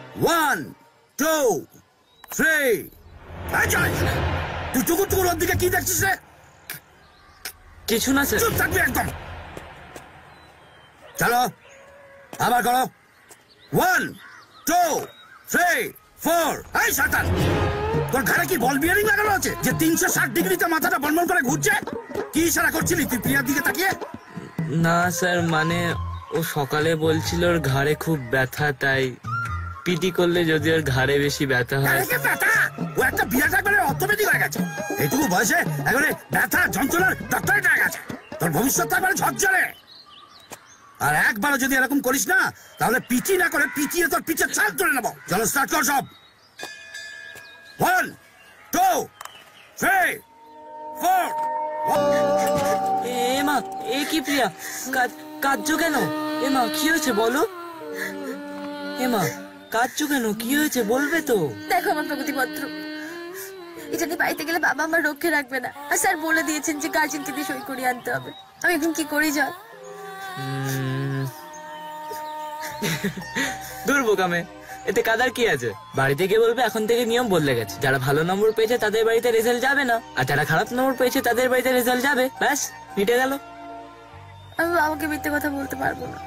1 2 3 তুই টুকুর টুকুর ওর দিকে কি দেখছিস রে? কিছু না স্যার। চুপ থাকবি একদম। চলো আবার করো। 1 2 3 4। এই শয়তান, তোর ঘাড়ে কি বল বিয়ারিং লাগানো আছে যে 360 ডিগ্রিতে মাথাটা বনবন করে ঘুরছে? কি ইশারা করছিলি তুই প্রিয়ার দিকে তাকিয়ে? না স্যার, মানে ও সকালে বলছিল ওর ঘাড়ে খুব ব্যথা, তাই পিটি করলে যদি ওর ঘাড়ে বেশি ব্যথা হয়। ব্যথা? ও একটা বিরাট একবারে অর্থোপেডিক হয়ে গেছে। এইটুকু বয়সে একবারে ব্যথা যন্ত্রণার ডক্টরেট হয়ে গেছে। তোর ভবিষ্যৎ একবারে ঝরঝরে। আর একবারও যদি এরকম করিস না তাহলে পিটি না করে পিটিয়ে তোর পিঠের ছাল তুলে নেবো। চলো স্টার্ট কর সব। 1 2 3 4। এ মা, এ কি প্রিয়া, কাঁদছো কেন? এ মা, কি হয়েছে বলো? এ মা, কাঁদছো কেন? কি হয়েছে বলবে তো? দেখো আমার প্রগতিপত্র, এটা নিয়ে বাড়িতে গেলে বাবা আমার রক্ষে রাখবে না। আর স্যার বলে দিয়েছেন যে গার্জেনকে দিয়ে সই করিয়ে আনতে হবে। আমি এখন কি করি জয়? দূর বোকামে, এতে কাদার কি আছে? বাড়িতে গিয়ে বলবে এখন থেকে নিয়ম বদলে গেছে, যারা ভালো নম্বর পেয়েছে তাদের বাড়িতে রেজাল্ট যাবে না, আর যারা খারাপ নম্বর পেয়েছে তাদের বাড়িতে রেজাল্ট যাবে। ব্যাস, মিটে গেল। আমি বাবাকে মিথ্যে কথা বলতে পারবো না।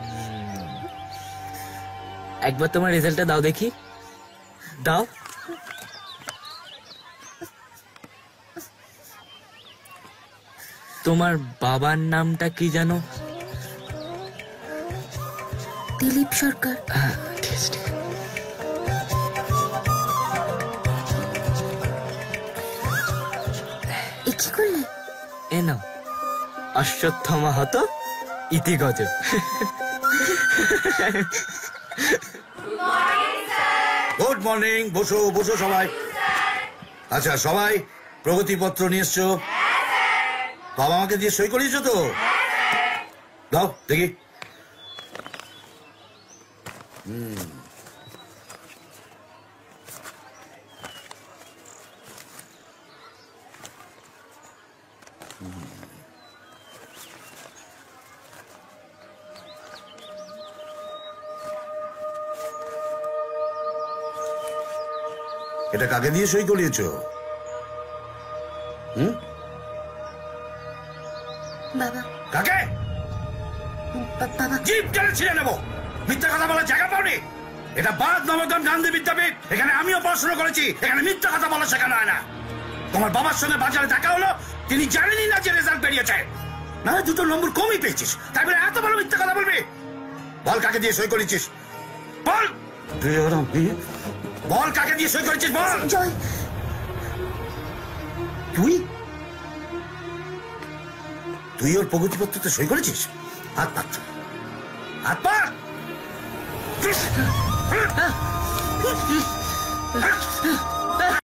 একবার তোমার রেজাল্টটা দাও দেখি, দাও। তোমার বাবার নামটা কি জানো? দিলীপ সরকার। কি করলে? এ নাও, অশ্বত্থমা হত ইতি গজ। Good morning. বসো বসো সবাই। আচ্ছা সবাই প্রগতিপত্র নিয়ে এসছো? বাবা মাকে দিয়ে সই করিয়েছো তো? দাও দেখি। এটা কাকে দিয়ে সই করিয়েছ? বাবা। কাকে? বাবা। জিপ কেন ছিঁড়ে নেবো? মিথ্যা কথা বলার জায়গা পাওনি? এটা বাদ নবগ্রাম গান্ধী বিদ্যাপীঠ। এখানে আমিও পড়াশোনা করেছি। এখানে মিথ্যা কথা বলা শেখানো হয় না। তোমার বাবার সঙ্গে বাজারে দেখা হলো, তিনি জানেনই না যে রেজাল্ট বেরিয়েছে। না দুটো নম্বর কমই পেয়েছিস, তাই বলে এত বড় মিথ্যা কথা বলবি? বল কাকে দিয়ে সই করেছিস? বল। বল কাকে দিয়ে সই করেছিস? বল। জয়। তুই তুই ওর প্রগতিপত্রতে সই করেছিস? হাত পাত, হাত পাত।